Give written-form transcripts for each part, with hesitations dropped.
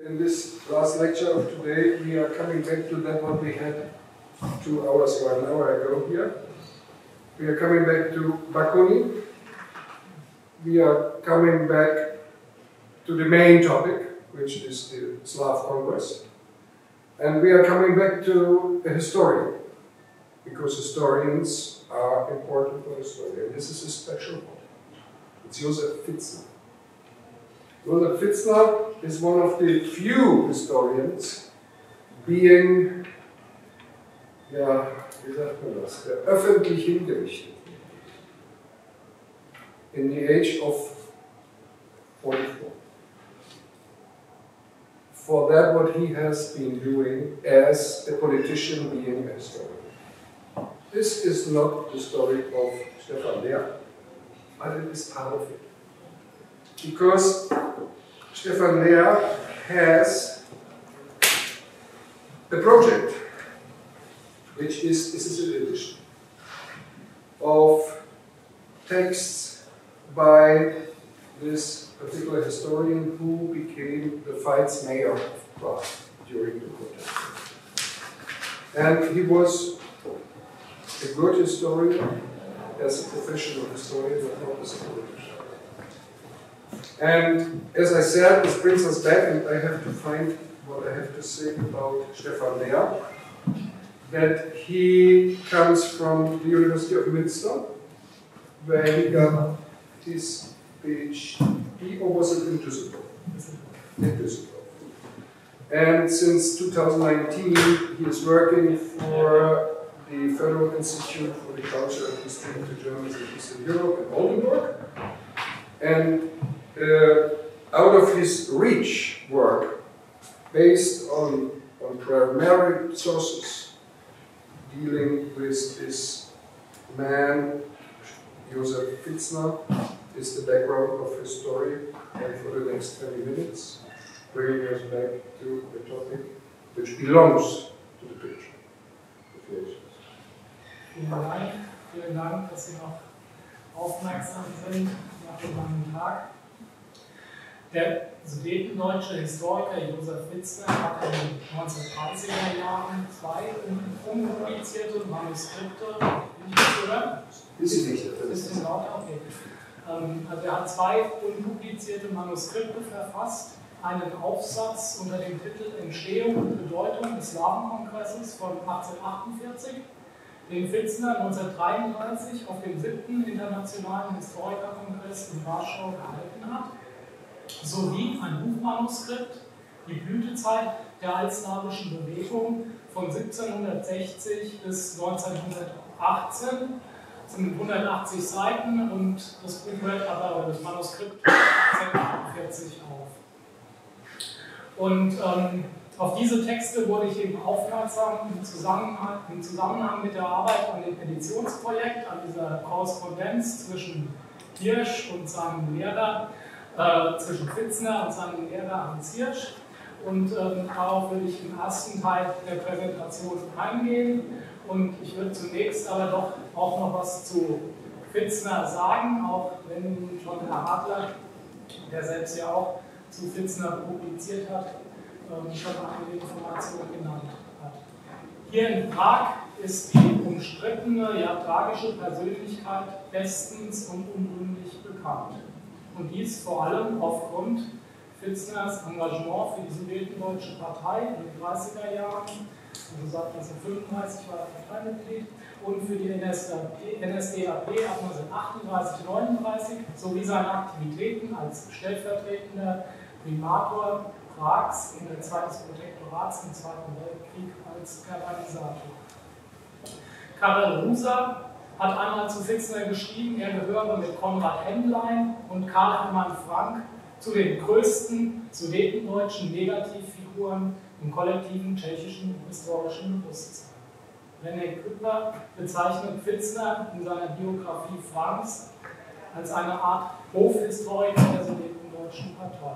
In this last lecture of today, we are coming back to that what we had 2 hours or an hour ago here. We are coming back to Bakunin. We are coming back to the main topic, which is the Slav conquest. And we are coming back to a historian, because historians are important for the story. And this is a special one. It's Josef Pfitzner. Josef Pfitzner is one of the few historians being, ja, wie sagt man das, öffentlich hingerichtet. In the age of 44. For that what he has been doing as a politician being a historian. This is not the story of Stefan Lehr, but it is part of it. Because Stefan Lehr has a project, which is an edition of texts by this particular historian who became the Pfalz mayor of Prague during the protest. And he was a good historian as a professional historian, but not as a politician. And as I said, this brings us back, and I have to find what I have to say about Stefan Lehr, that he comes from the University of Münster, where he got his PhD, or was it in Düsseldorf? In Düsseldorf. And since 2019, he is working for the Federal Institute for the Culture and History of the Germans in Eastern Europe in Oldenburg. And out of his reach work, based on primary sources, dealing with this man, Josef Pfitzner, is the background of his story, and for the next 20 minutes, bringing us back to the topic which belongs to the picture. Vielen Dank, dass Sie noch aufmerksam sind nach dem langen Tag. Der sudetendeutsche Historiker Josef Pfitzner hat in den 1930er Jahren 2 unpublizierte Manuskripte, oder? Ist nicht. Ist in Ordnung? Okay. Also er hat 2 unpublizierte Manuskripte verfasst, einen Aufsatz unter dem Titel Entstehung und Bedeutung des Slawenkongresses von 1848, den Pfitzner 1933 auf dem 7. Internationalen Historikerkongress in Warschau gehalten hat, sowie ein Buchmanuskript, die Blütezeit der altslawischen Bewegung von 1760 bis 1918. Das sind 180 Seiten und das Buch hört aber, das Manuskript 1848 auf. Und auf diese Texte wurde ich eben aufmerksam im Zusammenhang mit der Arbeit an dem Editionsprojekt, an dieser Korrespondenz zwischen Hirsch und seinem Lehrer, zwischen Pfitzner und seinem Lehrer Hans Hirsch. Und darauf würde ich im ersten Teil der Präsentation eingehen. Und ich würde zunächst aber doch auch noch was zu Pfitzner sagen, auch wenn schon Herr Adler, der selbst ja auch zu Pfitzner publiziert hat, schon einige Informationen genannt hat. Hier in Prag ist die umstrittene, ja tragische Persönlichkeit bestens und unrühmlich bekannt. Und dies vor allem aufgrund Pfitzners Engagement für die Sudetendeutsche Partei in den 30er Jahren, also seit 1935 war er Parteimitglied, und für die NSDAP ab 1938-39 sowie seine Aktivitäten als stellvertretender Primator Prags in der Zeit des Protektorats im Zweiten Weltkrieg als Kanalisator. Karel Rusa hat einmal zu Pfitzner geschrieben, er gehöre mit Konrad Henlein und Karl Hermann Frank zu den größten sudetendeutschen Negativfiguren im kollektiven tschechischen historischen Bewusstsein. René Küppler bezeichnet Pfitzner in seiner Biografie Franks als eine Art Hofhistoriker der Sudetendeutschen Partei.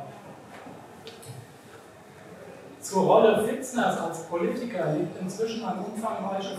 Zur Rolle Pfitzners als Politiker liegt inzwischen eine umfangreiche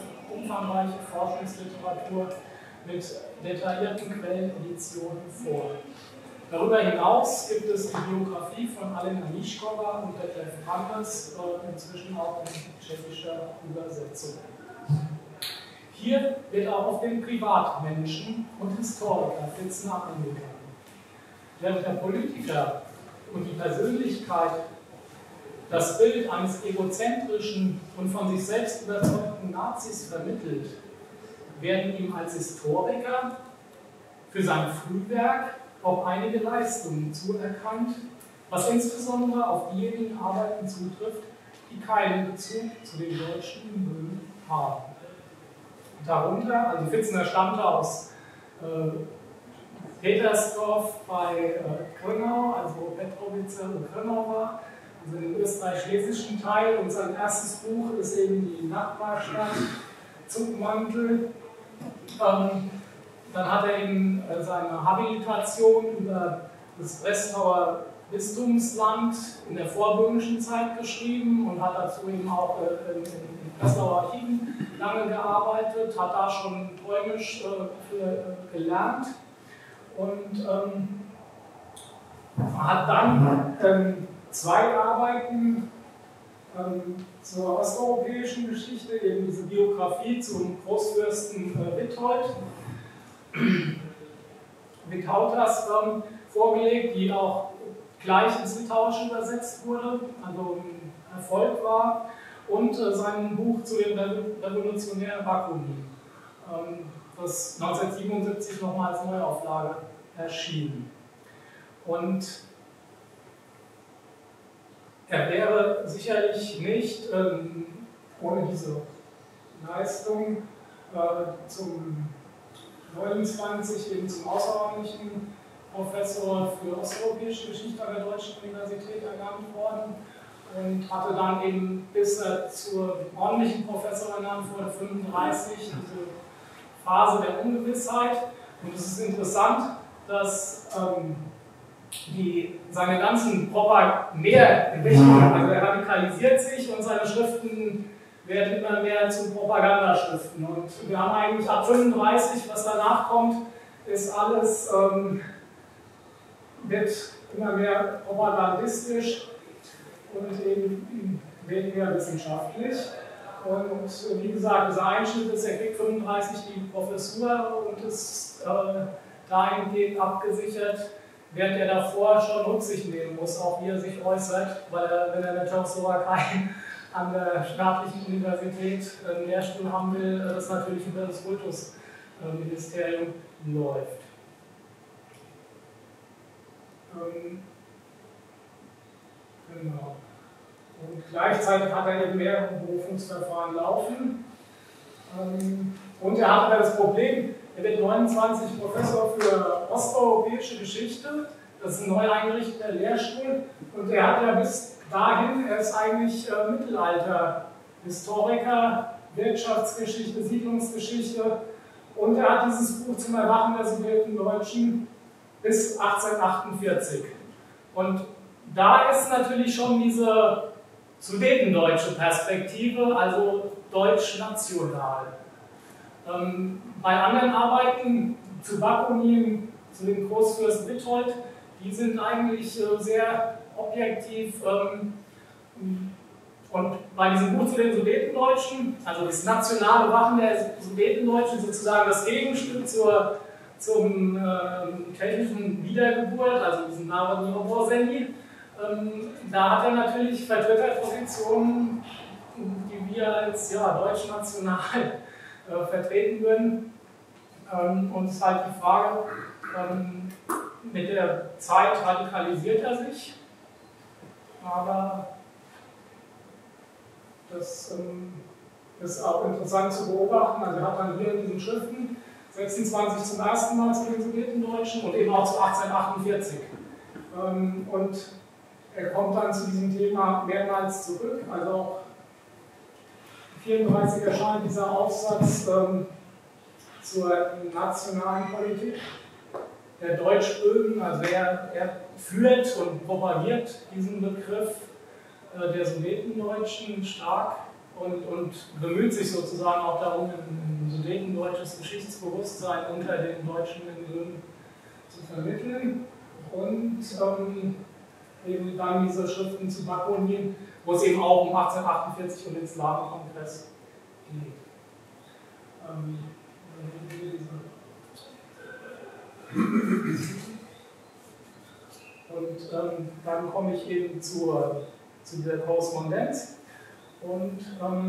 Forschungsliteratur mit detaillierten Quelleneditionen vor. Darüber hinaus gibt es die Biografie von Alena Mischkova und Detlef Brandes, inzwischen auch in tschechischer Übersetzung. Hier wird auch auf den Privatmenschen und Historiker Pfitzner eingegangen. Während der Politiker und die Persönlichkeit das Bild eines egozentrischen und von sich selbst überzeugten Nazis vermittelt, werden ihm als Historiker für sein Frühwerk auch einige Leistungen zuerkannt, was insbesondere auf diejenigen Arbeiten zutrifft, die keinen Bezug zu den deutschen Böhmen haben. Darunter, also Pfitzner stammte aus Petersdorf bei Krönau, also Petrovice und Krönau war, also den österreich-schlesischen Teil, und sein erstes Buch ist eben die Nachbarstadt Zugmantel. Dann hat er eben seine Habilitation über das Breslauer Bistumsland in der vorböhmischen Zeit geschrieben und hat dazu eben auch in Breslauer Archiven lange gearbeitet, hat da schon Polnisch gelernt und hat dann zwei Arbeiten zur osteuropäischen Geschichte, eben diese Biografie zum Großfürsten Witautas vorgelegt, die auch gleich ins Litauische übersetzt wurde, also ein Erfolg war, und sein Buch zu den revolutionären Bakunin, das 1977 nochmal als Neuauflage erschien. Und er wäre sicherlich nicht ohne diese Leistung zum 29 eben zum außerordentlichen Professor für osteuropäische Geschichte an der Deutschen Universität ernannt worden und hatte dann eben, bis er zur ordentlichen Professor ernannt wurde, 35, diese Phase der Ungewissheit. Und es ist interessant, dass seine ganzen Propaganderichtungen, also er radikalisiert sich und seine Schriften werden immer mehr zu Propagandaschriften. Und wir haben eigentlich ab 35, was danach kommt, ist alles, wird immer mehr propagandistisch und eben weniger wissenschaftlich. Und wie gesagt, dieser Einschnitt ist, er kriegt 35 die Professur und ist dahingehend abgesichert, während er davor schon Rücksicht nehmen muss, auch wie er sich äußert, weil er, wenn er in der Tschechoslowakei an der staatlichen Universität einen Lehrstuhl haben will, das natürlich über das Kultusministerium läuft. Genau. Und gleichzeitig hat er eben mehrere Berufungsverfahren laufen. Und er hat aber das Problem, er wird 29 Professor für osteuropäische Geschichte, das ist ein neu eingerichteter Lehrstuhl, und er hat ja bis dahin, er ist eigentlich Mittelalter-Historiker, Wirtschaftsgeschichte, Siedlungsgeschichte, und er hat dieses Buch zum Erwachen der Sudetendeutschen bis 1848. Und da ist natürlich schon diese sudetendeutsche Perspektive, also deutsch-national. Bei anderen Arbeiten zu Bakunin, zu den Großfürsten Witold, die sind eigentlich sehr objektiv. Und bei diesem Buch zu den Sudetendeutschen, also das nationale Wachen der Sudetendeutschen, sozusagen das Gegenstück zum technischen Wiedergeburt, also diesem Narodniowo-Seni, da hat er natürlich Vertreterpositionen, die wir als deutsch-national vertreten würden. Und es ist halt die Frage, mit der Zeit radikalisiert er sich, aber das ist auch interessant zu beobachten. Also er hat dann hier in diesen Schriften 26 zum ersten Mal zu den Sudetendeutschen und eben auch zu 1848. Und er kommt dann zu diesem Thema mehrmals zurück, also auch 1934 erscheint dieser Aufsatz zur nationalen Politik der Deutschböhmen, also er führt und propagiert diesen Begriff der Sudetendeutschen stark und bemüht sich sozusagen auch darum, ein sudetendeutsches Geschichtsbewusstsein unter den Deutschen in Böhmen zu vermitteln. und eben dann diese Schriften zu Bakunin, wo es eben auch um 1848 und den Slawenkongress geht. Und dann komme ich eben zu der Korrespondenz und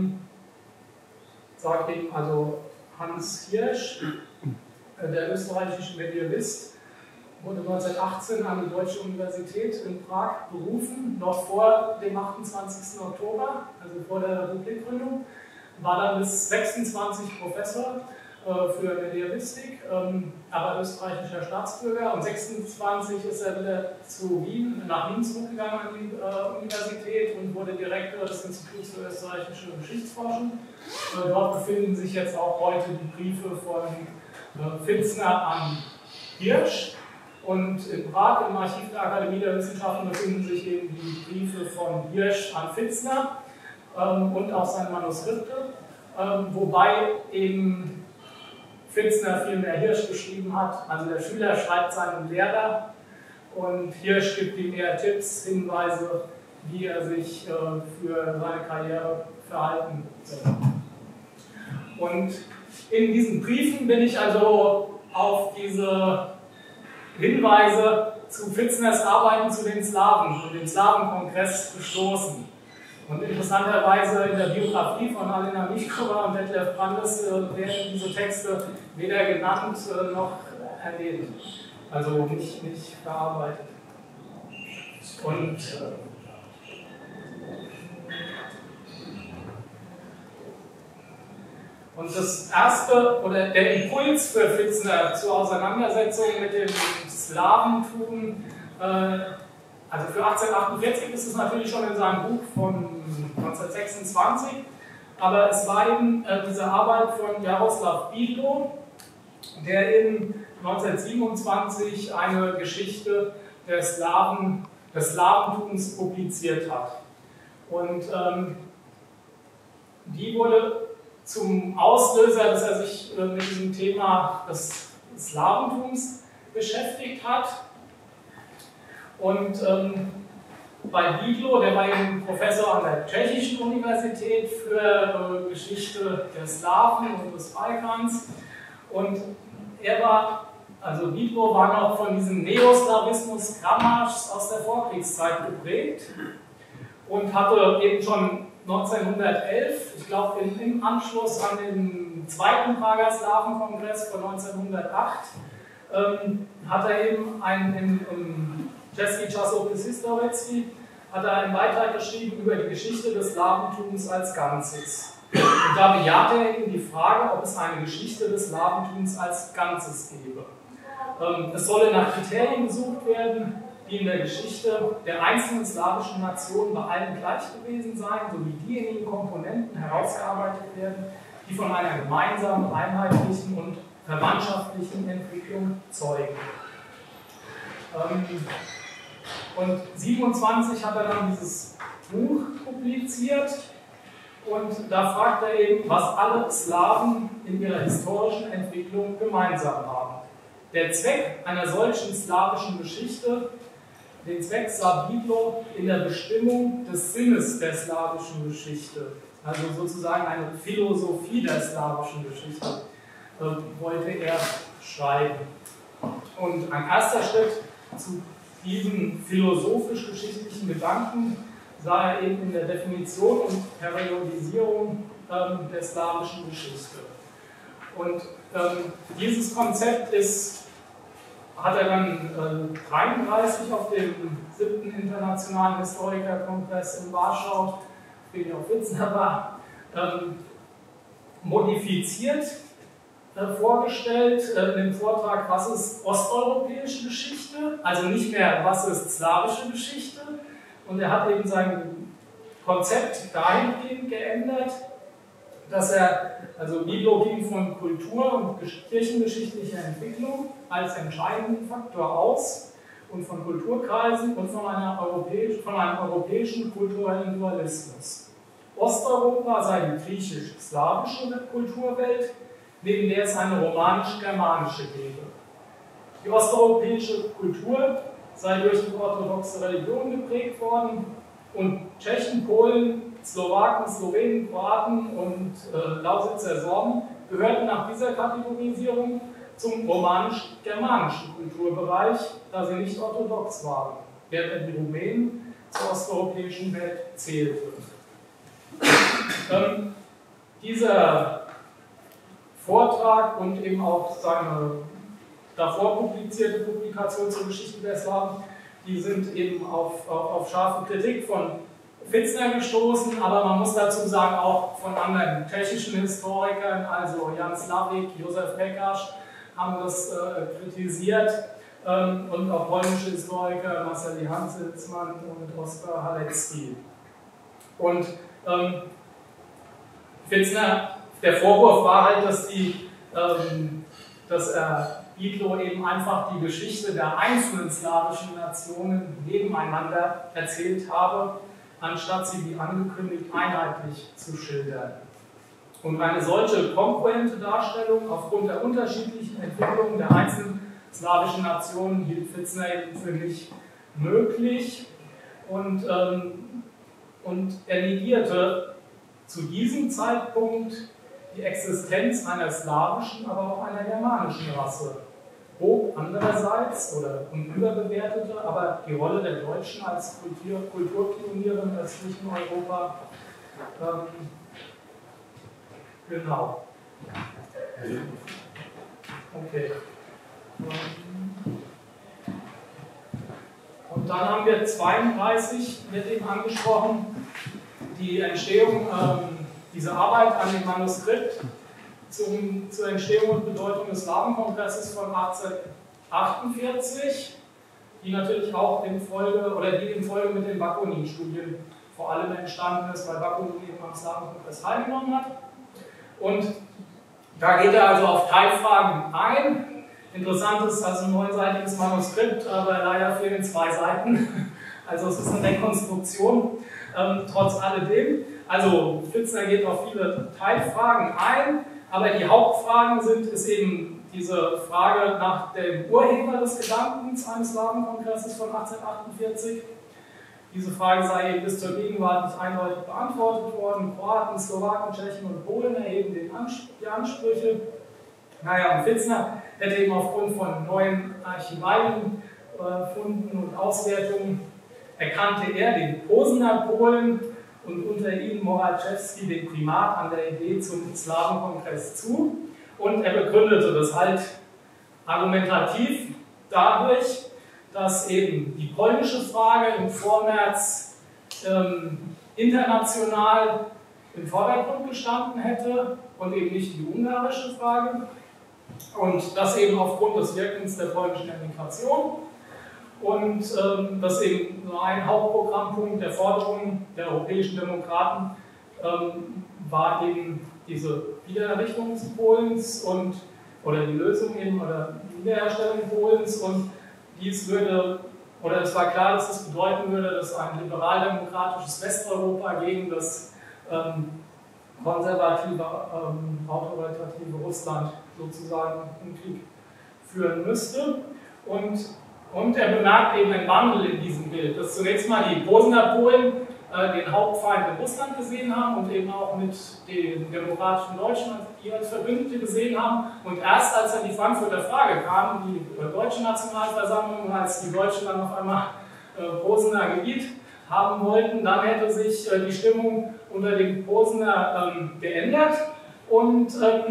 sage eben, also Hans Hirsch, der österreichische Medievist, wurde 1918 an die Deutsche Universität in Prag berufen, noch vor dem 28. Oktober, also vor der Republikgründung, war dann bis 26 Professor für Medievistik, aber österreichischer Staatsbürger, und 26 ist er wieder nach Wien zurückgegangen an die Universität und wurde Direktor des Instituts für österreichische Geschichtsforschung. Dort befinden sich jetzt auch heute die Briefe von Pfitzner an Hirsch. Und in Prag, im Archiv der Akademie der Wissenschaften, befinden sich eben die Briefe von Hirsch an Pfitzner und auch seine Manuskripte, wobei eben Pfitzner viel mehr Hirsch geschrieben hat. Also der Schüler schreibt seinem Lehrer und Hirsch gibt ihm eher Tipps, Hinweise, wie er sich für seine Karriere verhalten soll. Und in diesen Briefen bin ich also auf diese Hinweise zu Pfitzners Arbeiten zu den Slawen und dem Slawenkongress gestoßen. Und interessanterweise in der Biografie von Alena Michkova und Detlef Brandes werden diese Texte weder genannt noch erwähnt, also nicht verarbeitet. Und das erste, oder der Impuls für Pfitzner zur Auseinandersetzung mit dem Slawentum, also für 1848 ist es natürlich schon in seinem Buch von 1926, aber es war eben diese Arbeit von Jaroslav Bidlo, der in 1927 eine Geschichte des Slawentums publiziert hat. Und die wurde zum Auslöser, dass er sich mit diesem Thema des Slawentums beschäftigt hat. Und bei Bidlo, der war eben Professor an der Tschechischen Universität für Geschichte der Slawen und des Balkans. Und Bidlo war noch von diesem Neoslawismus Kramers aus der Vorkriegszeit geprägt und hatte eben schon 1911, ich glaube im Anschluss an den zweiten Prager Slawenkongress von 1908, hat er eben im Český časopis Historický einen Beitrag geschrieben über die Geschichte des Slawentums als Ganzes. Und da bejaht er eben die Frage, ob es eine Geschichte des Slawentums als Ganzes gäbe. Es solle nach Kriterien gesucht werden, die in der Geschichte der einzelnen slawischen Nationen bei allen gleich gewesen seien, sowie diejenigen Komponenten herausgearbeitet werden, die von einer gemeinsamen, einheitlichen und verwandtschaftlichen Entwicklung zeugen. Und 27 hat er dann dieses Buch publiziert und da fragt er eben, was alle Slawen in ihrer historischen Entwicklung gemeinsam haben. Der Zweck einer solchen slawischen Geschichte, den Zweck sah Bidlo in der Bestimmung des Sinnes der slawischen Geschichte, also sozusagen eine Philosophie der slawischen Geschichte, wollte er schreiben. Und ein erster Schritt zu diesen philosophisch-geschichtlichen Gedanken sah er eben in der Definition und Periodisierung der slawischen Geschichte. Und dieses Konzept hat er dann 1933 auf dem 7. Internationalen Historikerkongress in Warschau, für den auch Pfitzner war, modifiziert vorgestellt in dem Vortrag, was ist osteuropäische Geschichte, also nicht mehr, was ist slawische Geschichte. Und er hat eben sein Konzept dahingehend geändert, dass Bidlo ging von Kultur- und kirchengeschichtlicher Entwicklung als entscheidenden Faktor aus und von Kulturkreisen und von einem europäischen kulturellen Dualismus. Osteuropa sei die griechisch-slawische Kulturwelt, neben der es eine romanisch-germanische gäbe. Die osteuropäische Kultur sei durch die orthodoxe Religion geprägt worden und Tschechen, Polen, Slowaken, Slowenen, Kroaten und Lausitzer Sorben gehörten nach dieser Kategorisierung zum romanisch-germanischen Kulturbereich, da sie nicht orthodox waren, während die Rumänen zur osteuropäischen Welt zählten. Dieser Vortrag und eben auch seine davor publizierte Publikation zur Geschichte der Slawen, die sind eben auf scharfe Kritik von Pfitzner gestoßen, aber man muss dazu sagen, auch von anderen tschechischen Historikern, also Jan Slavik, Josef Pekáš, haben das kritisiert und auch polnische Historiker, Marceli Hanselzmann und Oskar Halecki. Und Pfitzner, der Vorwurf war halt, dass er Idlo eben einfach die Geschichte der einzelnen slawischen Nationen nebeneinander erzählt habe, anstatt sie wie angekündigt einheitlich zu schildern. Und eine solche kongruente Darstellung aufgrund der unterschiedlichen Entwicklungen der einzelnen slawischen Nationen hielt Pfitzner für nicht möglich und er negierte zu diesem Zeitpunkt die Existenz einer slawischen, aber auch einer germanischen Rasse. Hob andererseits und überbewertete aber die Rolle der Deutschen als Kulturpioniere im östlichen Europa. Genau. Okay. Und dann haben wir 32 mit ihm angesprochen, die Entstehung, diese Arbeit an dem Manuskript zur Entstehung und Bedeutung des Slawenkongresses von 1848, die natürlich auch in Folge mit den Bakunin-Studien vor allem entstanden ist, weil Bakunin eben am Slawenkongress teilgenommen hat. Und da geht er also auf Teilfragen ein. Interessant ist also ein 9-seitiges Manuskript, aber leider fehlen 2 Seiten. Also es ist eine Rekonstruktion, trotz alledem. Also Pfitzner geht auf viele Teilfragen ein, aber die Hauptfragen ist eben diese Frage nach dem Urheber des Gedankens eines Slawenkongresses von 1848. Diese Frage sei eben bis zur Gegenwart nicht eindeutig beantwortet worden. Kroaten, Slowaken, Tschechen und Polen erheben die Ansprüche. Naja, und Pfitzner hätte eben aufgrund von neuen archivalen Funden und Auswertungen erkannte er den Posener Polen und unter ihnen Moraczewski den Primat an der Idee zum Slawenkongress zu. Und er begründete das halt argumentativ dadurch, dass eben die polnische Frage im Vormärz international im Vordergrund gestanden hätte und eben nicht die ungarische Frage. Und das eben aufgrund des Wirkens der polnischen Emigration. Und das eben so ein Hauptprogrammpunkt der Forderungen der europäischen Demokraten war eben diese Wiedererrichtung Polens oder die Lösung eben oder die Wiederherstellung Polens, und es war klar, dass das bedeuten würde, dass ein liberal-demokratisches Westeuropa gegen das konservative, autoritative Russland sozusagen einen Krieg führen müsste. Und er bemerkt eben einen Wandel in diesem Bild, dass zunächst mal die Posener Polen den Hauptfeind in Russland gesehen haben und eben auch mit den demokratischen Deutschen als Verbündete gesehen haben. Und erst als dann die Frankfurter Frage kam, die deutsche Nationalversammlung, als die Deutschen dann auf einmal Posener Gebiet haben wollten, dann hätte sich die Stimmung unter den Posener geändert. Und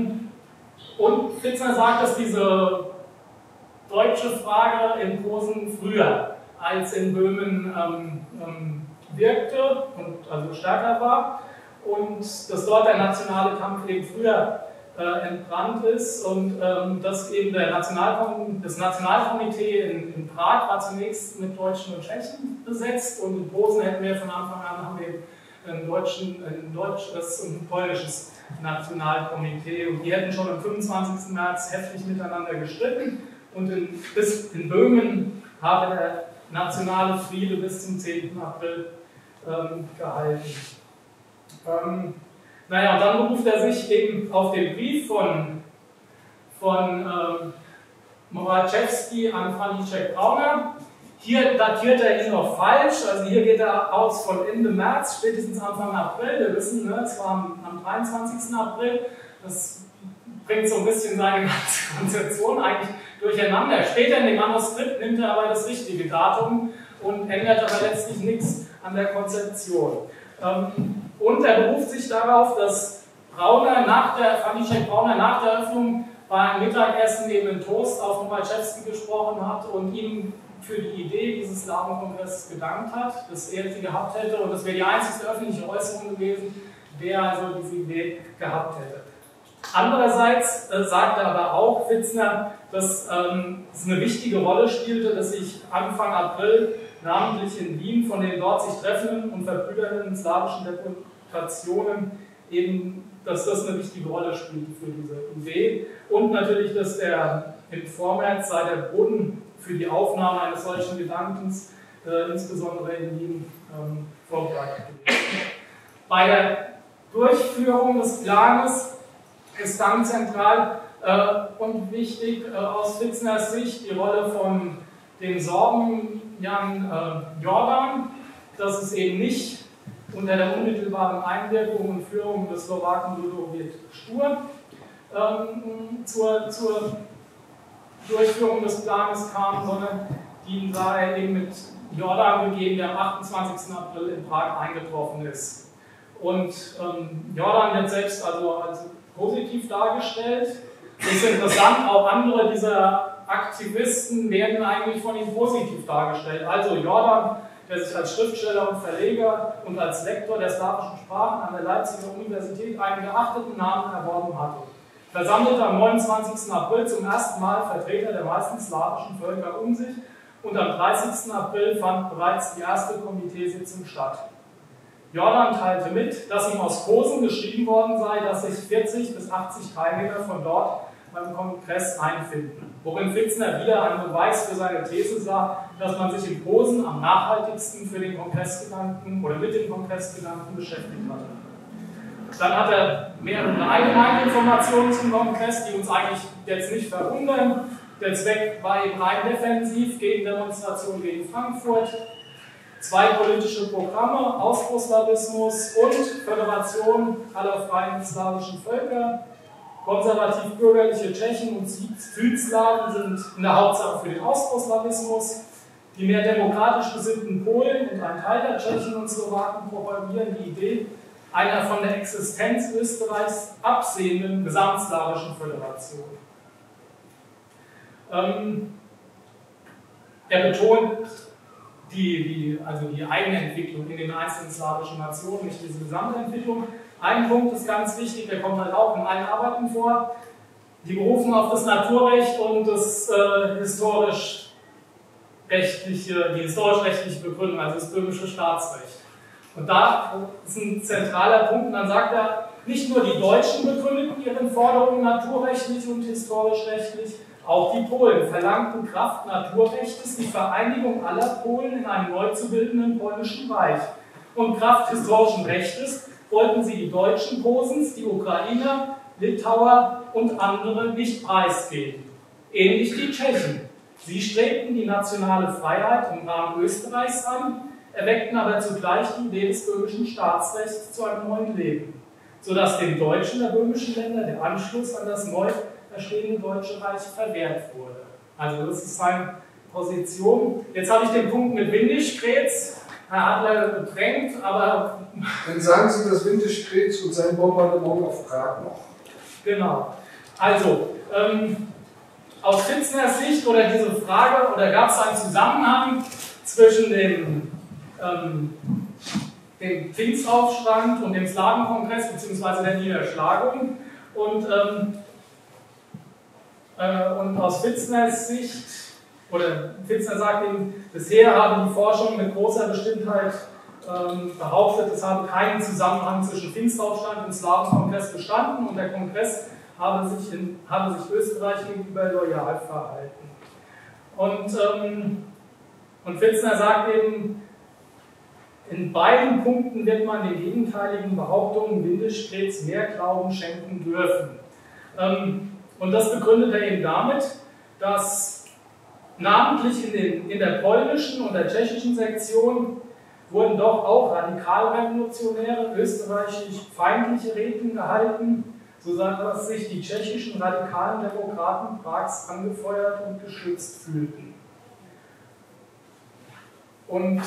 Pfitzner sagt, dass diese deutsche Frage in Posen früher als in Böhmen wirkte und also stärker war, und dass dort der nationale Kampf eben früher entbrannt ist, und dass eben das Nationalkomitee in Prag war zunächst mit Deutschen und Tschechen besetzt, und in Posen hätten wir von Anfang an ein deutsches und ein polnisches Nationalkomitee, und die hätten schon am 25. März heftig miteinander gestritten, und bis in Böhmen habe der nationale Friede bis zum 10. April gehalten. Naja, und dann beruft er sich eben auf den Brief von Moraczewski an Franciszek Brauner, Hier datiert er ihn noch falsch, also hier geht er aus von Ende März, spätestens Anfang April. Wir wissen, ne, es war am 23. April. Das bringt so ein bisschen seine ganze Konzeption eigentlich durcheinander. Später in dem Manuskript nimmt er aber das richtige Datum und ändert aber letztlich nichts an der Konzeption. Und er beruft sich darauf, dass František Brauner nach der Eröffnung bei einem Mittagessen neben dem Toast auf Nowaczewski gesprochen hat und ihm für die Idee dieses Slawenkongresses gedankt hat, dass er sie gehabt hätte und das wäre die einzige öffentliche Äußerung gewesen, wer also diese Idee gehabt hätte. Andererseits sagte aber auch Pfitzner, dass es eine wichtige Rolle spielte, dass sich Anfang April namentlich in Wien von den dort sich treffenden und verbrüdernden slawischen Deputationen eben, dass das eine wichtige Rolle spielte für diese Idee und natürlich, dass im Vormärz sei der Boden für die Aufnahme eines solchen Gedankens, insbesondere in Wien, vorbereitet gewesen. Bei der Durchführung des Planes ist dann zentral und wichtig aus Pfitzners Sicht die Rolle von dem Sorben Jan Jordan, dass es eben nicht unter der unmittelbaren Einwirkung und Führung des Slowaken Ludovít Stur zur Durchführung des Planes kam, sondern die sei eben mit Jordan gegeben, der am 28. April in Prag eingetroffen ist. Und Jordan wird selbst also als positiv dargestellt. Es ist interessant, auch andere dieser Aktivisten werden eigentlich von ihm positiv dargestellt. Also Jordan, der sich als Schriftsteller und Verleger und als Lektor der slawischen Sprachen an der Leipziger Universität einen geachteten Namen erworben hatte. Versammelte am 29. April zum ersten Mal Vertreter der meisten slawischen Völker um sich und am 30. April fand bereits die erste Komiteesitzung statt. Jordan teilte mit, dass ihm aus Posen geschrieben worden sei, dass sich 40 bis 80 Teilnehmer von dort beim Kongress einfinden, worin Pfitzner wieder einen Beweis für seine These sah, dass man sich in Posen am nachhaltigsten für den Kongressgedanken oder mit dem Kongressgedanken beschäftigt hatte. Dann hat er mehrere allgemeine Informationen zum Kongress, die uns eigentlich jetzt nicht verwundern. Der Zweck war eben rein defensiv, Gegendemonstration gegen Frankfurt, 2 politische Programme, Ausbruchslawismus und Föderation aller freien slawischen Völker. Konservativ-bürgerliche Tschechen und Südslawen sind in der Hauptsache für den Ausbruchslawismus. Die mehr demokratisch gesinnten Polen und ein Teil der Tschechen und Slowaken propagieren die Idee einer von der Existenz Österreichs absehenden gesamtslawischen Föderation. Er betont die eigene Entwicklung in den einzelnen slawischen Nationen, nicht diese Gesamtentwicklung. Ein Punkt ist ganz wichtig, der kommt halt auch in allen Arbeiten vor. Die berufen auf das Naturrecht und das historisch-rechtliche Begründung, also das böhmische Staatsrecht. Und da ist ein zentraler Punkt, und dann sagt er, nicht nur die Deutschen begründeten ihren Forderungen naturrechtlich und historisch-rechtlich, auch die Polen verlangten Kraft Naturrechtes die Vereinigung aller Polen in einem neu zu bildenden polnischen Reich. Und Kraft historischen Rechtes wollten sie die deutschen Posens, die Ukrainer, Litauer und andere nicht preisgeben. Ähnlich die Tschechen. Sie strebten die nationale Freiheit im Rahmen Österreichs an, erweckten aber zugleich die Idee des böhmischen Staatsrechts zu einem neuen Leben, sodass den Deutschen der böhmischen Länder der Anschluss an das neu entstehende Deutsche Reich verwehrt wurde. Also das ist seine Position. Jetzt habe ich den Punkt mit Windischgrätz, Herr Adler bedrängt, aber... Dann sagen Sie das Windischgrätz und sein Bombardement auf Prag noch. Genau. Also, aus Pfitzners Sicht oder diese Frage, oder gab es einen Zusammenhang zwischen dem Pfingstaufstand und dem Slawenkongress bzw. der Niederschlagung und aus Pfitzners Sicht, oder Pfitzner sagt eben, bisher haben die Forschungen mit großer Bestimmtheit behauptet, es habe keinen Zusammenhang zwischen Pfingstaufstand und Slawenkongress bestanden und der Kongress habe sich Österreich gegenüber loyal verhalten. Und Pfitzner sagt eben, in beiden Punkten wird man den gegenteiligen Behauptungen Windischgrätz mehr Glauben schenken dürfen. Und das begründet er eben damit, dass namentlich in der polnischen und der tschechischen Sektion wurden doch auch radikalrevolutionäre, österreichisch feindliche Reden gehalten, sodass sich die tschechischen radikalen Demokraten Prags angefeuert und geschützt fühlten. Und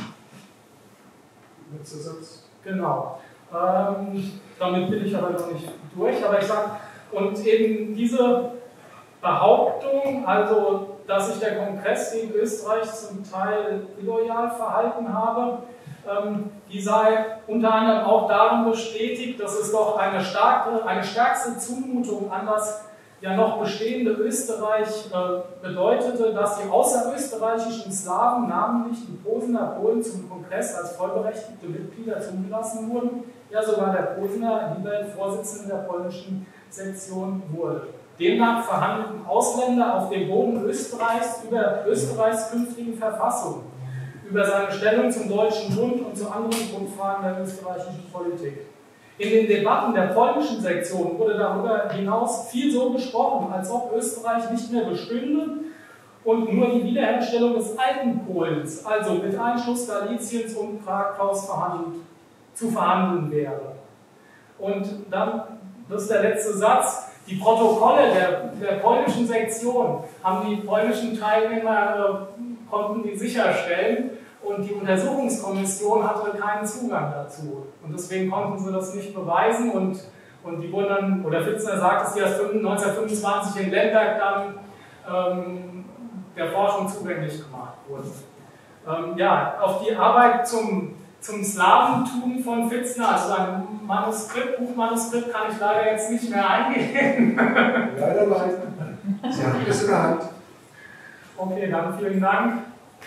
letzter Satz. Genau. Damit bin ich aber noch nicht durch, aber ich sage, und eben diese Behauptung, also dass sich der Kongress gegen Österreich zum Teil illoyal verhalten habe, die sei unter anderem auch darin bestätigt, dass es doch eine stärkste Zumutung an das ja noch bestehende Österreich bedeutete, dass die außerösterreichischen Slawen, namentlich die Posener Polen, zum Kongress als vollberechtigte Mitglieder zugelassen wurden. Ja, sogar der Posener Liebelt Vorsitzender der polnischen Sektion wurde. Demnach verhandelten Ausländer auf dem Boden Österreichs über Österreichs künftige Verfassung, über seine Stellung zum Deutschen Bund und zu anderen Grundfragen der österreichischen Politik. In den Debatten der polnischen Sektion wurde darüber hinaus viel so gesprochen, als ob Österreich nicht mehr bestünde und nur die Wiederherstellung des alten Polens, also mit Einschluss Galiciens und Krakaus zu verhandeln wäre. Und dann, das ist der letzte Satz, die Protokolle der polnischen Sektion haben die polnischen Teilnehmer, konnten die sicherstellen und die Untersuchungskommission hatte keinen Zugang dazu. Und deswegen konnten sie das nicht beweisen und die wurden dann, oder Pfitzner sagt, dass die erst 1925 in Lemberg dann der Forschung zugänglich gemacht wurden. Ja, auf die Arbeit zum Slawentum von Pfitzner, also sein Buchmanuskript kann ich leider jetzt nicht mehr eingehen. Leider nein. Sie haben es in der Hand. Okay, dann vielen Dank.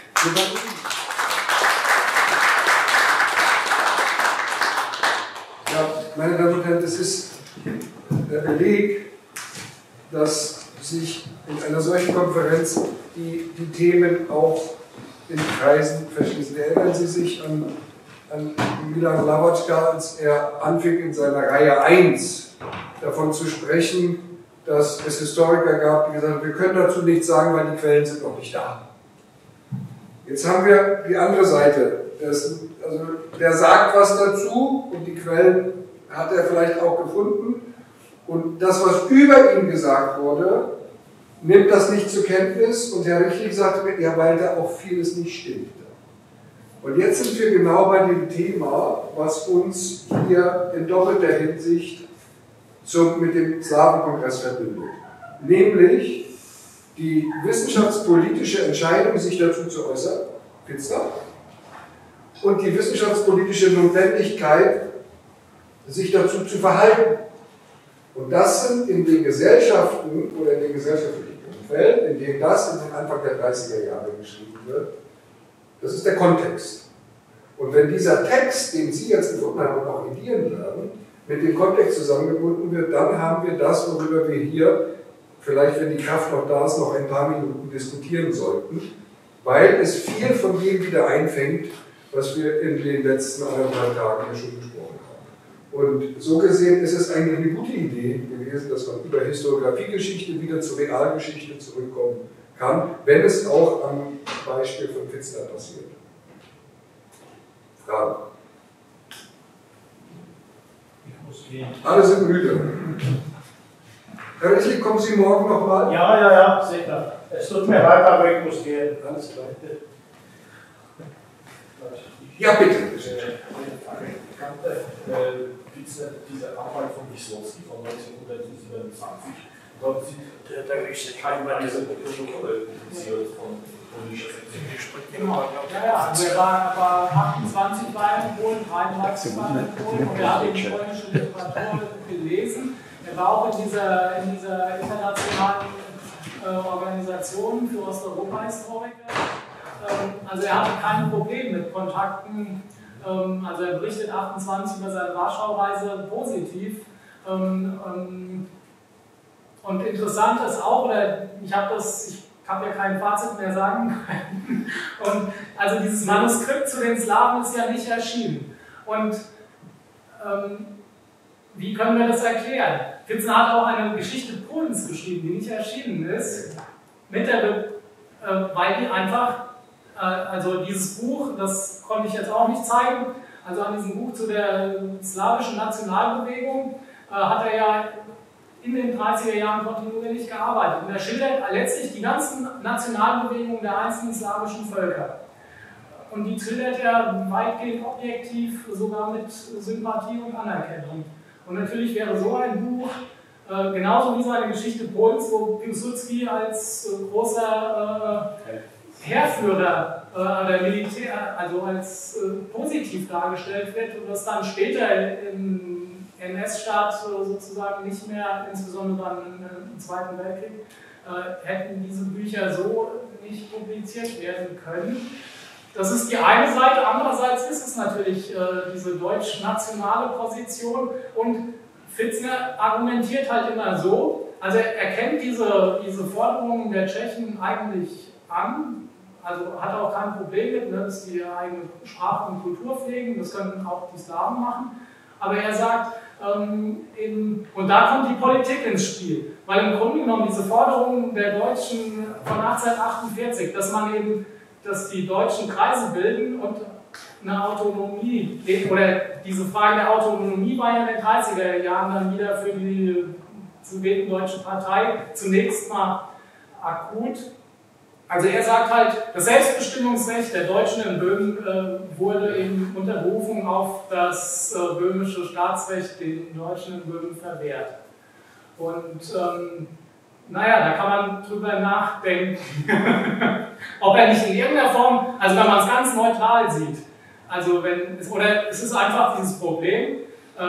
Ja, meine Damen und Herren, das ist der Beleg, dass sich in einer solchen Konferenz die Themen auch in Kreisen verschließen. Erinnern Sie sich an Milan Hlavačka, als er anfing in seiner Reihe 1 davon zu sprechen, dass es Historiker gab, die gesagt haben, wir können dazu nichts sagen, weil die Quellen sind noch nicht da. Jetzt haben wir die andere Seite. Also der sagt was dazu und die Quellen hat er vielleicht auch gefunden. Und das, was über ihn gesagt wurde, nimmt das nicht zur Kenntnis. Und Herr Richling sagte mir, ja, weil da auch vieles nicht stimmt. Und jetzt sind wir genau bei dem Thema, was uns hier in doppelter Hinsicht mit dem Slawenkongress verbindet. Nämlich die wissenschaftspolitische Entscheidung, sich dazu zu äußern, Pfitzner, und die wissenschaftspolitische Notwendigkeit, sich dazu zu verhalten. Und das sind in den Gesellschaften oder in den gesellschaftlichen Umfeld, in denen das in den Anfang der 30er Jahre geschrieben wird, das ist der Kontext. Und wenn dieser Text, den Sie jetzt gefunden haben und auch edieren werden, mit dem Kontext zusammengebunden wird, dann haben wir das, worüber wir hier, vielleicht wenn die Kraft noch da ist, noch ein paar Minuten diskutieren sollten, weil es viel von dem wieder einfängt, was wir in den letzten 1,5 Tagen hier schon besprochen haben. Und so gesehen ist es eigentlich eine gute Idee gewesen, dass man über Historiografiegeschichte wieder zur Realgeschichte zurückkommen kann, wenn es auch am Beispiel von Pfitzner passiert. Fragen? Ich muss gehen. Alle sind müde. Herr Richling, kommen Sie morgen nochmal? Ja, sicher. Es tut mir leid, aber ich muss gehen. Alles klar. Ja, bitte. Ich kannte diese Arbeit von Wisłocki von 1927. Dort der Richter scheinbar diese Protokolle publiziert von polnischer Sektion. Genau, ja. Also er war 28 war in Polen, 33 war in Polen und er hat die polnische Literatur gelesen. Er war auch in dieser internationalen Organisation für Osteuropa-Historiker. Also er hatte kein Problem mit Kontakten. Also er berichtet 28 über seine Warschau-Reise positiv. Und interessant ist auch, oder ich kann ja kein Fazit mehr sagen können. Und also dieses Manuskript zu den Slawen ist ja nicht erschienen. Und wie können wir das erklären? Pfitzner hat auch eine Geschichte Polens geschrieben, die nicht erschienen ist, mit der weil die einfach, also dieses Buch, das konnte ich jetzt auch nicht zeigen, also an diesem Buch zu der slawischen Nationalbewegung hat er ja in den 30er Jahren kontinuierlich gearbeitet. Und er schildert letztlich die ganzen Nationalbewegungen der einzelnen slawischen Völker. Und die schildert er weitgehend objektiv, sogar mit Sympathie und Anerkennung. Und natürlich wäre so ein Buch, genauso wie seine Geschichte Polens, wo Piłsudski als großer Heerführer oder Militär, also als positiv dargestellt wird und das dann später im NS-Staat sozusagen nicht mehr, insbesondere dann im Zweiten Weltkrieg, hätten diese Bücher so nicht publiziert werden können. Das ist die eine Seite, andererseits ist es natürlich diese deutsch-nationale Position und Pfitzner argumentiert halt immer so, also er kennt diese Forderungen der Tschechen eigentlich an, also hat auch kein Problem mit, ne, dass die ihre eigene Sprache und Kultur pflegen, das können auch die Slawen machen, aber er sagt, und da kommt die Politik ins Spiel, weil im Grunde genommen diese Forderungen der Deutschen von 1848, dass die Deutschen Kreise bilden und eine Autonomie, oder diese Frage der Autonomie war ja in den 30er Jahren dann wieder für die Sudetendeutsche Partei zunächst mal akut. Also er sagt halt, das Selbstbestimmungsrecht der Deutschen in Böhmen wurde eben unter Berufung auf das böhmische Staatsrecht den Deutschen in Böhmen verwehrt. Und naja, da kann man drüber nachdenken, ob er nicht in irgendeiner Form, also wenn man es ganz neutral sieht, also oder es ist einfach dieses Problem,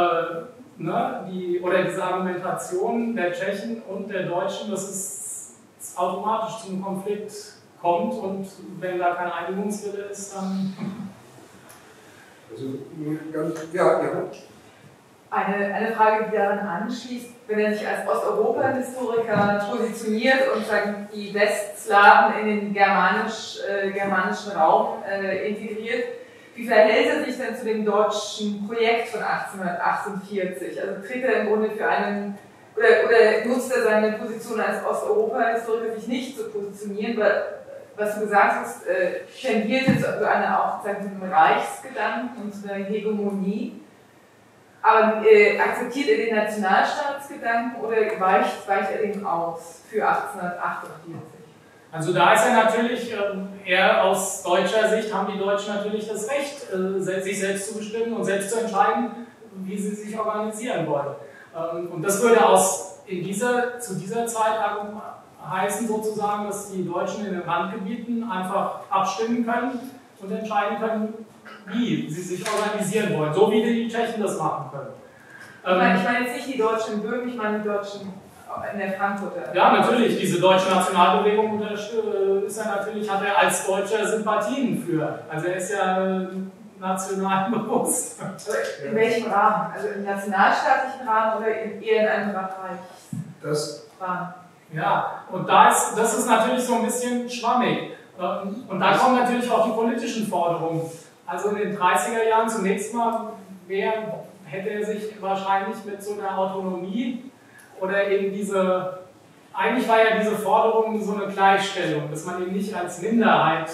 oder diese Argumentation der Tschechen und der Deutschen, dass es automatisch zum Konflikt kommt und wenn da kein Einigungswille ist, dann... Also, ja. Eine Frage, die daran anschließt, wenn er sich als Osteuropa-Historiker positioniert und sagen, die Westslawen in den germanischen Raum integriert, wie verhält er sich denn zu dem deutschen Projekt von 1848? Also tritt er im Grunde für einen, oder nutzt er seine Position als Osteuropa-Historiker, sich nicht zu positionieren, weil, was du gesagt hast, tendiert er zu einem Reichsgedanken und zu einer Hegemonie. Aber akzeptiert er den Nationalstaatsgedanken oder weicht er dem aus für 1848? Also da ist er natürlich, eher aus deutscher Sicht, haben die Deutschen natürlich das Recht, sich selbst zu bestimmen und selbst zu entscheiden, wie sie sich organisieren wollen. Und das würde zu dieser Zeit heißen sozusagen, dass die Deutschen in den Randgebieten einfach abstimmen können und entscheiden können, wie sie sich organisieren wollen, so wie die Tschechen das machen können. Ich meine jetzt nicht die Deutschen in Böhmen, ich meine die Deutschen in der Frankfurter. Ja, natürlich, diese deutsche Nationalbewegung hat er als Deutscher Sympathien für. Also er ist ja national bewusst. In welchem Rahmen? Also im nationalstaatlichen Rahmen oder eher in einem Reichsrahmen? Ja, und das ist natürlich so ein bisschen schwammig. Und da kommen natürlich auch die politischen Forderungen. Also in den 30er Jahren zunächst mal hätte er sich wahrscheinlich mit so einer Autonomie oder eben eigentlich war ja diese Forderung so eine Gleichstellung, dass man ihn nicht als Minderheit,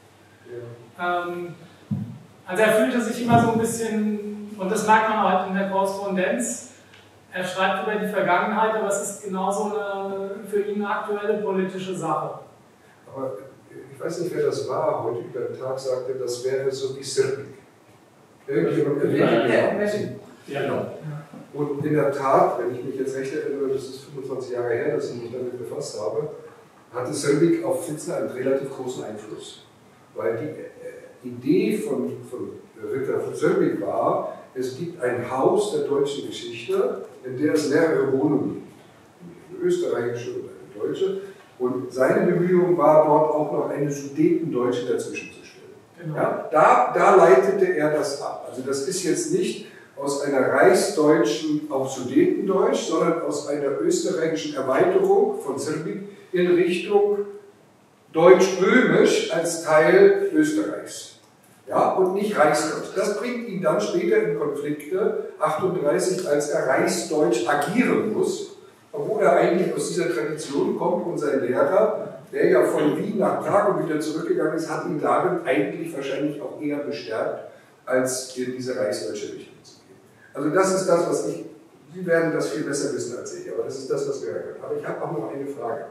also er fühlte sich immer so ein bisschen, und das merkt man halt in der Korrespondenz, er schreibt über die Vergangenheit, aber es ist genauso für ihn eine aktuelle politische Sache. Aber ich weiß nicht, wer das war, heute über den Tag sagte, das wäre so wie Srbik. Irgendjemand Genau. Und in der Tat, wenn ich mich jetzt recht erinnere, das ist 25 Jahre her, dass ich mich damit befasst habe, hatte Srbik auf Pfitzner einen relativ großen Einfluss. Weil die Idee von Ritter von Srbik war, es gibt ein Haus der deutschen Geschichte, in der es mehrere Wohnungen gibt, eine österreichische und eine deutsche. Und seine Bemühung war, dort auch noch eine Sudetendeutsche dazwischen zu stellen. Genau. Ja, da leitete er das ab. Also das ist jetzt nicht aus einer reichsdeutschen auf Sudetendeutsch, sondern aus einer österreichischen Erweiterung von Srbik in Richtung deutsch-böhmisch als Teil Österreichs. Ja, und nicht reichsdeutsch. Das bringt ihn dann später in Konflikte, 38, als er reichsdeutsch agieren muss, obwohl er eigentlich aus dieser Tradition kommt und sein Lehrer der ja von Wien nach Prag und wieder zurückgegangen ist, hat ihn darin eigentlich wahrscheinlich auch eher bestärkt, als in diese reichsdeutsche Richtung zu gehen. Also das ist das, was ich, Sie werden das viel besser wissen als ich, aber das ist das, was wir hören. Aber ich habe auch noch eine Frage.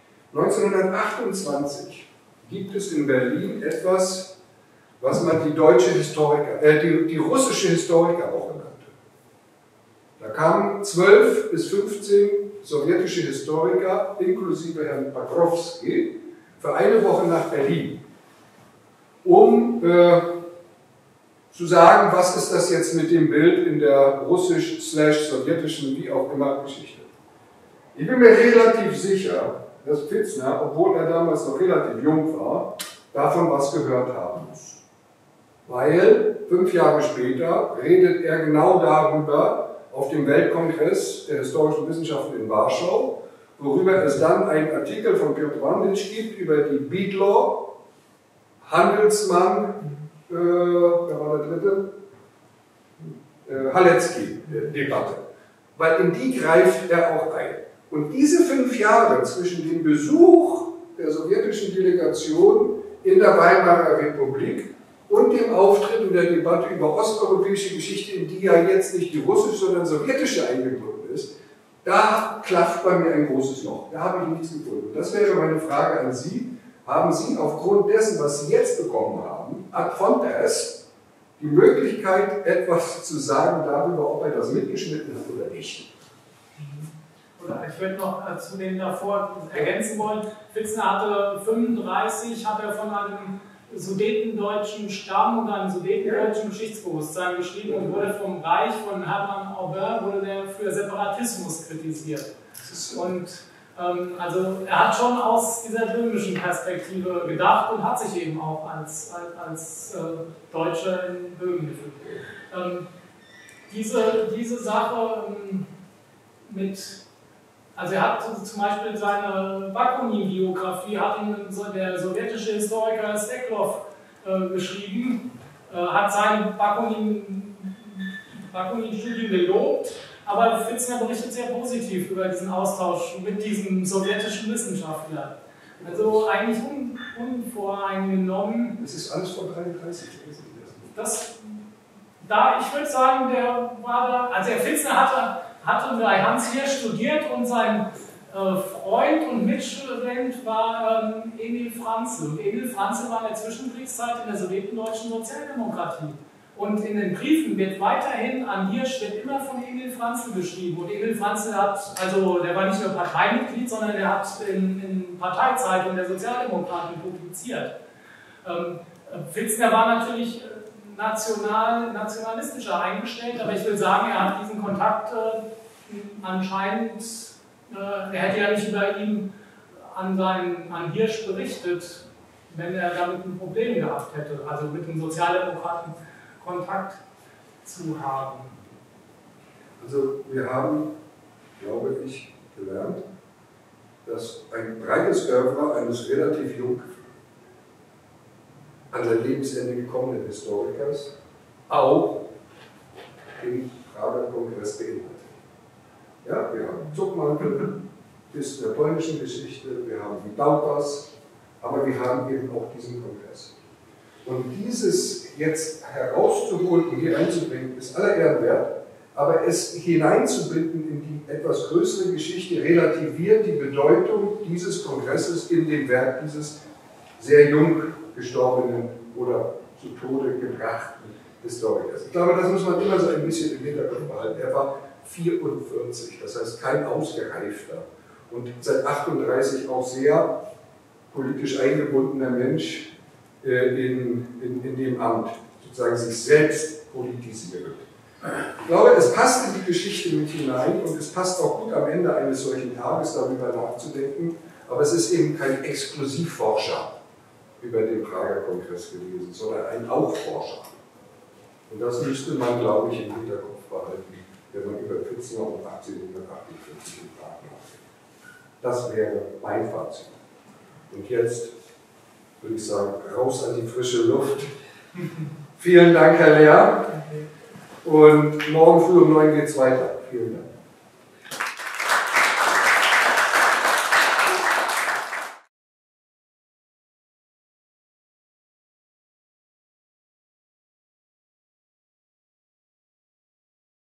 1928 gibt es in Berlin etwas, was man die deutsche die russische Historikerwoche nannte. Da kamen 12 bis 15 sowjetische Historiker, inklusive Herrn Pakrovsky, für eine Woche nach Berlin, um zu sagen, was ist das jetzt mit dem Bild in der russisch/sowjetischen, wie auch immer, Geschichte. Ich bin mir relativ sicher, dass Pfitzner, obwohl er damals noch relativ jung war, davon was gehört haben muss. Weil 5 Jahre später redet er genau darüber auf dem Weltkongress der historischen Wissenschaften in Warschau, worüber es dann einen Artikel von Piotr Wandisch gibt über die Biedler, Handelsmann, wer war der dritte? Halecki-Debatte. Weil in die greift er auch ein. Und diese 5 Jahre zwischen dem Besuch der sowjetischen Delegation in der Weimarer Republik und dem Auftritt in der Debatte über osteuropäische Geschichte, in die ja jetzt nicht die russische, sondern sowjetische eingebunden ist, da klafft bei mir ein großes Loch. Da habe ich nichts gefunden. Das wäre meine Frage an Sie. Haben Sie aufgrund dessen, was Sie jetzt bekommen haben, ad fontes, die Möglichkeit, etwas zu sagen darüber, ob er das mitgeschnitten hat oder nicht? Ich würde noch zu dem davor ergänzen wollen. Pfitzner hatte 35, hat er von einem sudetendeutschen Stamm und einem sudetendeutschen Geschichtsbewusstsein geschrieben und wurde vom Reich von Hermann Aubin wurde der für Separatismus kritisiert. Und also er hat schon aus dieser böhmischen Perspektive gedacht und hat sich eben auch als Deutscher in Böhmen gefühlt. Diese Sache mit, also er hat zum Beispiel seine Bakunin-Biografie, hat ihm der sowjetische Historiker Steklov geschrieben, hat sein Bakunin-Studium gelobt, aber Pfitzner berichtet sehr positiv über diesen Austausch mit diesem sowjetischen Wissenschaftler. Also eigentlich unvoreingenommen. Das ist alles vor 33. Ich würde sagen, der war da, also der Pfitzner hatte bei Hans Hirsch studiert und sein Freund und Mitstudent war Emil Franzl. Und Emil Franzl war in der Zwischenkriegszeit in der sowjetendeutschen Sozialdemokratie. Und in den Briefen wird weiterhin an Hirsch wird immer von Emil Franzl geschrieben. Und Emil Franzl der war nicht nur Parteimitglied, sondern der hat in Parteizeitungen der Sozialdemokraten publiziert. Pfitzner war natürlich nationalistischer eingestellt, aber ich will sagen, er hat diesen Kontakt anscheinend, er hätte ja nicht über ihn an Hirsch berichtet, wenn er damit ein Problem gehabt hätte, also mit dem Sozialdemokraten Kontakt zu haben. Also wir haben, glaube ich, gelernt, dass ein breites Oeuvre eines relativ jung an sein Lebensende gekommenen Historikers auch den Prager Kongress beinhaltet. Ja, wir haben Zuckmantel bis der polnischen Geschichte, wir haben die Dautas, aber wir haben eben auch diesen Kongress. Und dieses jetzt herauszuholen und hier einzubringen, ist aller Ehren wert, aber es hineinzubinden in die etwas größere Geschichte relativiert die Bedeutung dieses Kongresses in dem Werk dieses sehr jung gestorbenen oder zu Tode gebrachten Historikers. Ich glaube, das muss man immer so ein bisschen im Hinterkopf behalten. Er war 44, das heißt kein ausgereifter und seit 38 auch sehr politisch eingebundener Mensch in dem Amt, sozusagen sich selbst politisiert. Ich glaube, es passt in die Geschichte mit hinein und es passt auch gut am Ende eines solchen Tages darüber nachzudenken, aber es ist eben kein Exklusivforscher über den Prager Kongress gewesen, sondern ein Aufforscher. Und das müsste man, glaube ich, im Hinterkopf behalten, wenn man über Pfitzner und 1848 in Prag nachdenkt. Das wäre mein Fazit. Und jetzt würde ich sagen, raus an die frische Luft. Vielen Dank, Herr Lehr. Und morgen früh um 9 geht es weiter. Vielen Dank.